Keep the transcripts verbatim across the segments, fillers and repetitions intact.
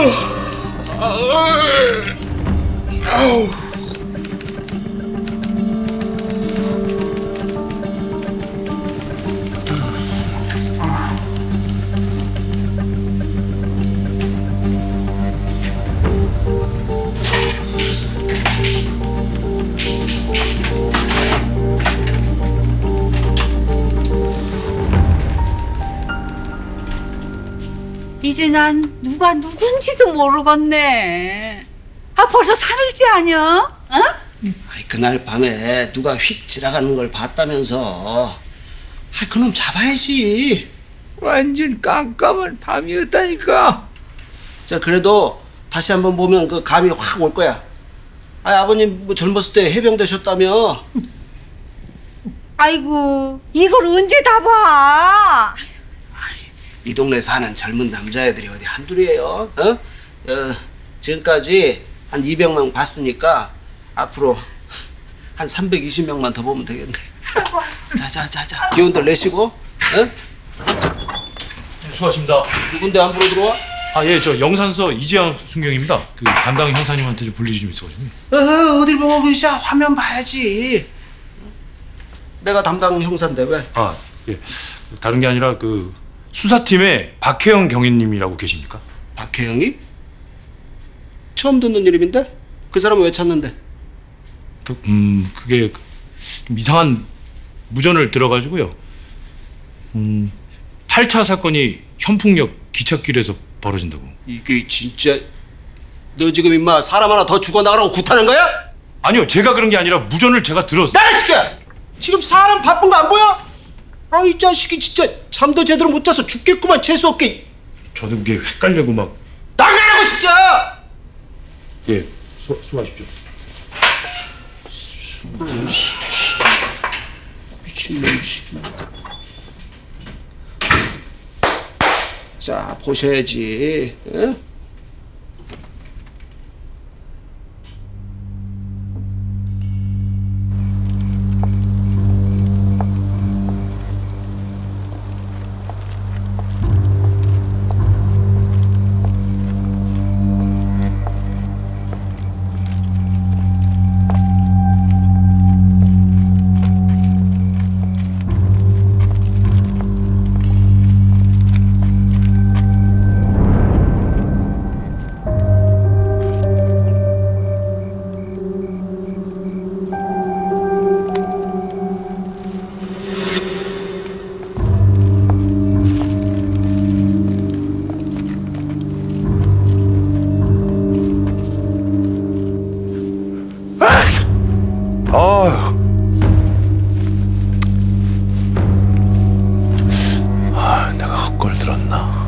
이제 난 누가 누군지도 모르겠네. 아, 벌써 삼 일째 아니야? 어? 아이, 그날 밤에 누가 휙 지나가는 걸 봤다면서. 아, 그놈 잡아야지. 완전 깜깜한 밤이었다니까. 자, 그래도 다시 한번 보면 그 감이 확 올 거야. 아, 아버님 뭐 젊었을 때 해병 되셨다며. 아이고, 이걸 언제 다 봐? 이 동네 사는 젊은 남자애들이 어디 한둘이에요. 어? 어, 지금까지 한 이백 명 봤으니까 앞으로 한 삼백이십 명만 더 보면 되겠네. 자자자자, 기운들 내시고. 어? 네, 수고하십니다. 누군데 안 보러 들어와? 아, 예, 저 영산서 이지영 순경입니다. 그 담당 형사님한테 좀 볼 일이 좀 있어가지고. 어, 어딜 보고 계셔? 화면 봐야지. 내가 담당 형사인데 왜? 아, 예, 다른 게 아니라 그 수사팀에 박혜영 경위님이라고 계십니까? 박혜영이? 처음 듣는 이름인데? 그 사람은 왜 찾는데? 그, 음, 그게 좀 이상한 무전을 들어가지고요. 음, 팔 차 사건이 현풍역 기찻길에서 벌어진다고. 이게 진짜... 너 지금 임마 사람 하나 더 죽어나가라고 구타는 거야? 아니요, 제가 그런 게 아니라 무전을 제가 들었어요. 나가 시켜! 지금 사람 바쁜 거 안 보여? 아, 이 자식이 진짜 잠도 제대로 못 자서 죽겠구만. 재수없게. 저도 그게 헷갈리고 막. 나가라고 시켜! 예, 수, 수고하십시오. 미친놈 시키. 자, 보셔야지. 에? 아, 내가 헛걸 들었나?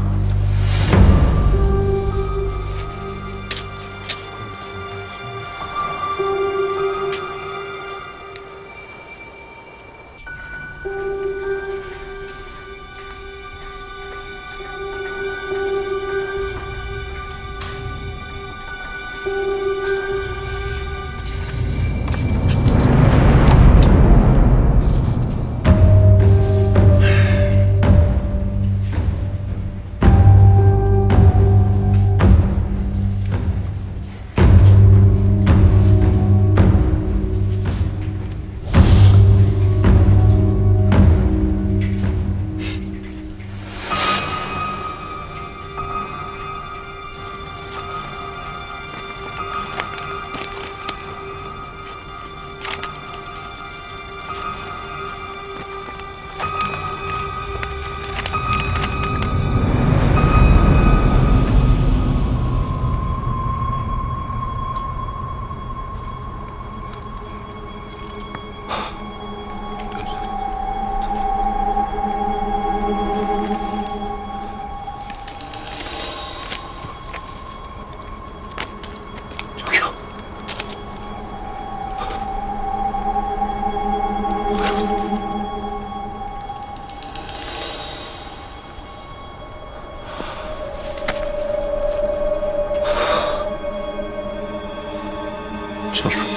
저